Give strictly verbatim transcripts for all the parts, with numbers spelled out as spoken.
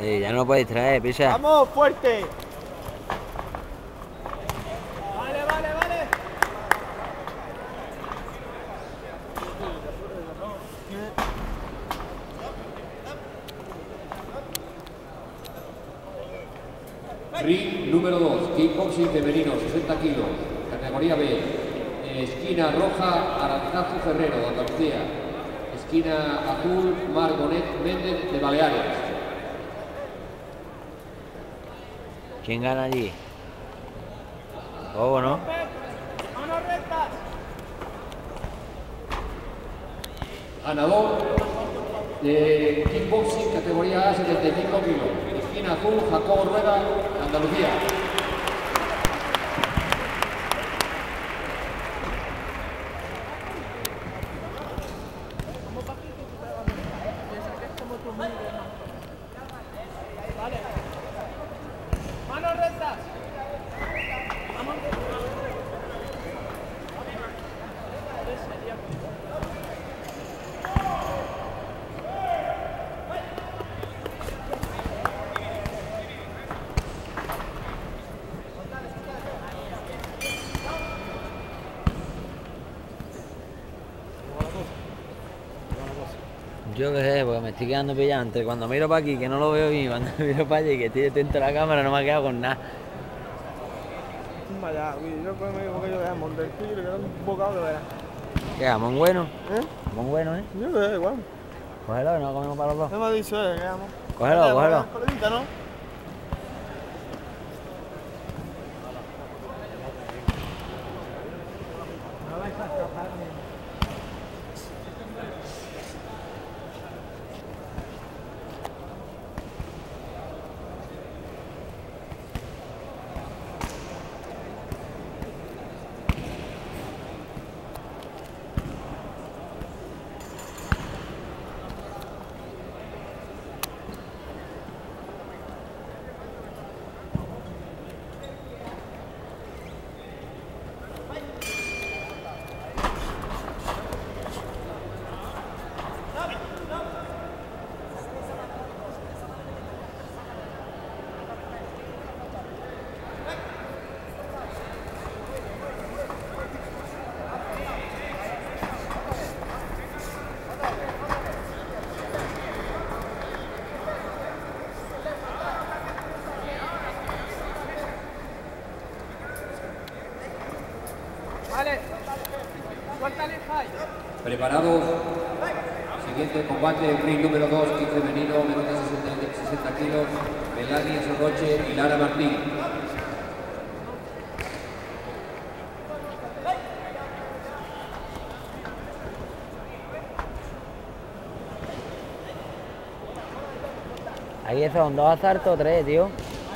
Sí, ya no lo puedes traer, pisa. ¡Vamos, fuerte! Vale, vale, vale. Ring número dos, kickboxing femenino, sesenta kilos, categoría B. Esquina roja, Aranzazu Ferrero, de Andalucía. Esquina azul, Margonet Méndez, de Baleares. ¿Quién gana allí? ¿Bobo, no? ¡Manos rectas! Ganador de kickboxing, categoría A, setenta y cinco kilos. Esquina azul, Jacobo Rueda, Andalucía. Vale. ¡Manos rectas! Yo qué sé, porque me estoy quedando pillado entre cuando miro para aquí, que no lo veo bien, y cuando miro para allá y que estoy dentro de la cámara, no me ha quedado con nada. Vaya, yo creo que me yo de jamón del tigre, que era un bocado de veras. ¿Qué, jamón bueno? ¿Eh? Jamón bueno, ¿eh? Yo qué sé, igual. Cógelo, no comemos para los dos. ¿Qué me ha dicho él? ¿Qué jamón? Cógelo, cógelo. Coledita, ¿no? Vale. Suéltale, Jai. Preparados. Siguiente combate, ring número dos, kick femenino, menos de sesenta kilos. Melania Sorroche y Lara Martín. Ahí son dos asaltos o tres, tío.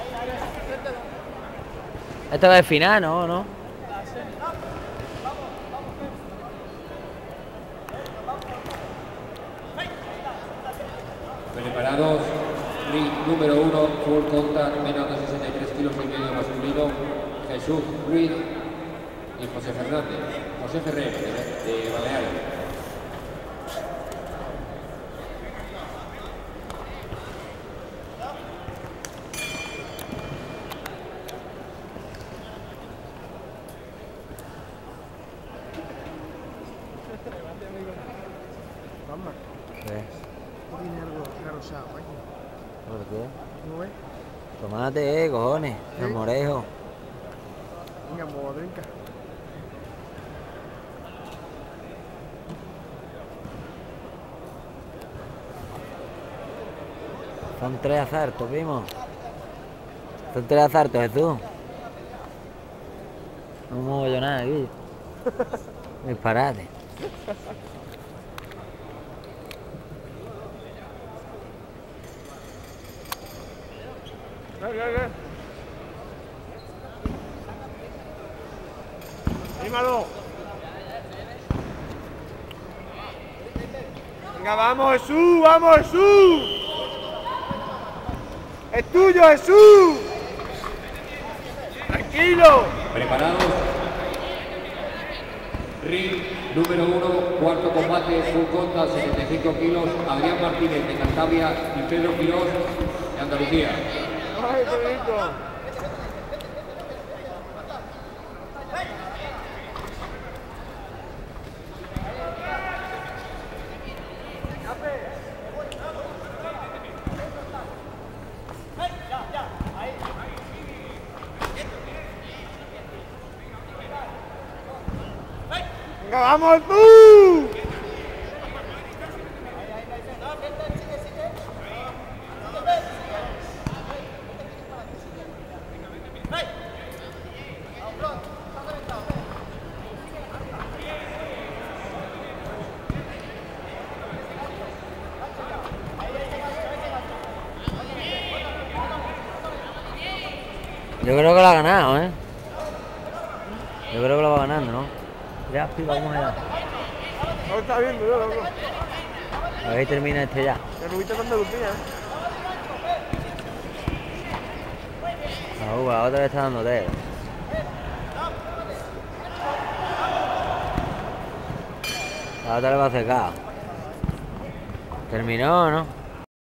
Esto es el final, ¿no? ¿no? Preparados, ring número uno, full contact, menos de sesenta y tres kilos y medio masculino, Jesús Ruiz y José Fernández, José Ferrer, de, de Baleares. Vamos. ¿Qué? Tiene algo garrosado aquí. ¿Por qué? ¿No ves? Tomate, eh, cojones. ¿Sí? El morejo. Venga, modrinca. Son tres asaltos, primo. Son tres asaltos, Jesús. No muevo yo nada aquí. Disparate. ¿Qué, qué, qué? Dímelo. Venga, vamos, Jesús, vamos, Jesús. Es tuyo, Jesús. Tranquilo. Preparados. Ring número uno, cuarto combate, full contact, setenta y cinco kilos, Adrián Martínez de Cantabria y Pedro Quirós de Andalucía. Ay, qué rico. ¡Venga, vamos tú! Yo creo que lo ha ganado, ¿eh? Yo creo que lo va ganando, ¿no? Ya, pipa, ¿cómo era? No está viendo yo, loco. A ver si termina este ya. Que Rubita está Andalucía, ¿eh? La uva, la otra le está dando té. La otra le va a hacer caos. Terminó, ¿no?